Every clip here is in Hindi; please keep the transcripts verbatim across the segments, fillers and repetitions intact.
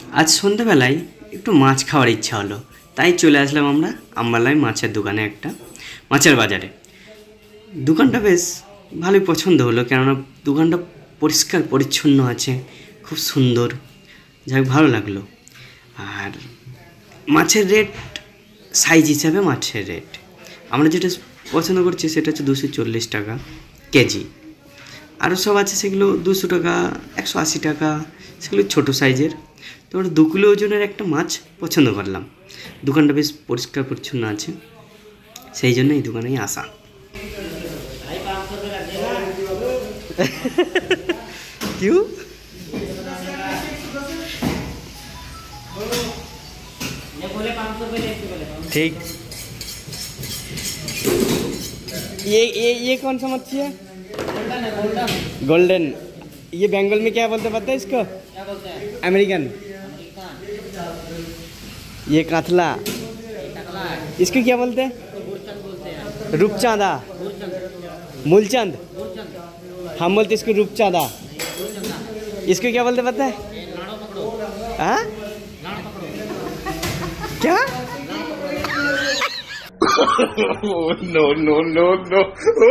আজ সন্ধ্যাবেলায় একটু মাছ খাওয়ার ইচ্ছা হলো, তাই চলে আসলাম আমরা আম্বালায় মাছের দোকানে, একটা মাছের বাজারে। দোকানটা বেশ ভালোই পছন্দ হলো, কেননা দোকানটা পরিষ্কার পরিচ্ছন্ন আছে, খুব সুন্দর, যাই ভালো লাগলো। আর মাছের রেট সাইজ হিসাবে মাছের রেট আমরা যেটা পছন্দ করছি সেটা হচ্ছে দুশো চল্লিশ টাকা কেজি। আরও সব আছে সেগুলো দুশো টাকা, একশো আশি টাকা, সেগুলো ছোটো সাইজের। তো আমরা দু কিলো ওজনের একটা মাছ পছন্দ করলাম। দোকানটা বেশ পরিষ্কার পরিচ্ছন্ন আছে, সেই জন্য এই দোকানেই আসা। क्यों? ठीक। ये ये ये कौन सा मच्छी है? गोल्डन। ये बंगाल में क्या बोलते पता है इसको? क्या बोलते हैं? अमेरिकन। ये कातला। इसको क्या बोलते हैं? रूपचांदा। मूलचंद। हम बोलते इसको रूपचांदा। इसको क्या बोलते पता है? हाँ? क्या? No no no no.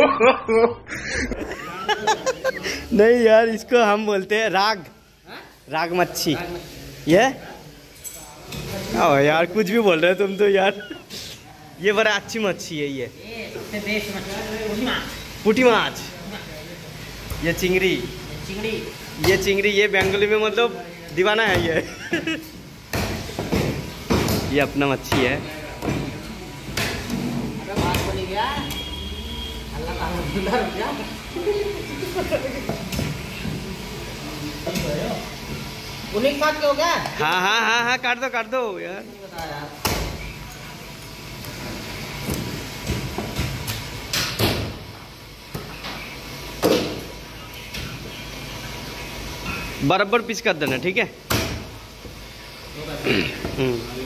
नहीं यार, इसको हम बोलते हैं राग। राग मच्छी। ये ओ यार, कुछ भी बोल रहे हो तुम तो यार। ये बड़ा अच्छी मच्छी है। ये पुटी माछ। ये चिंगड़ी। चिंगड़ी ये चिंगड़ी ये बंगाली में मतलब दीवाना है ये। ये अपना मच्छी है। हाँ हाँ हाँ हाँ काट दो काट दो यार। बराबर पीस कर देना, ठीक है।